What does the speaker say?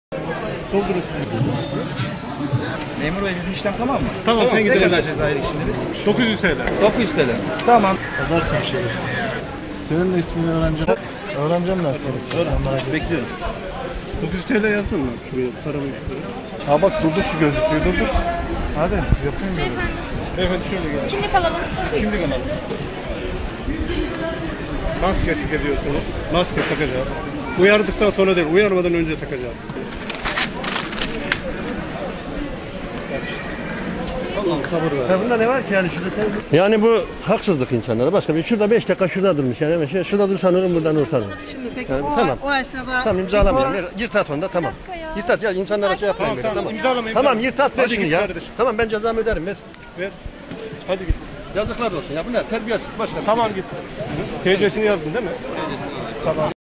Doldurursun. Memur bey bizim işlem tamam mı? Tamam, sen gidelim. Ne kadar cezayı şimdi biz? 900 TL. 900 TL. Tamam. Pazartesi bir şey. Senin de ismini öğreneceğim. Öğreneceğim ben seni. Sen merak etme. Bekliyorum. 900 TL yazdın mı? Şuraya paramayı. Ha bak durdur şu gözlüklüğü durdur. Hadi yapayım böyle. Beyefendi şöyle gelin. Kimlik alalım. Kimlik alalım. Maskesiz ediyorsunuz. Maske takacağız. Uyardıktan sonra değil, uyarmadan önce takacağız. Bunda ne var ki yani şurada sen... Yani bu haksızlık insanlara. Başka bir şurada 5 dakika şurada durmuş yani. Şurada dursan olur buradan dursan olur. Şimdi peki Yani, o, tamam. o esnada... Tamam imzalamayalım. Yırtat onu da tamam. Yırtat ya insanlara şey yapmayın. Tamam, Tamam. imzalamayın. Tamam yırtat ver Hadi şimdi git ya. kardeşim. Tamam ben cezamı öderim ver. Ver. Hadi git. Yazıklar olsun ya bu ne terbiyesiz başka. Tamam git. TC'sini yazdın değil mi? Tamam.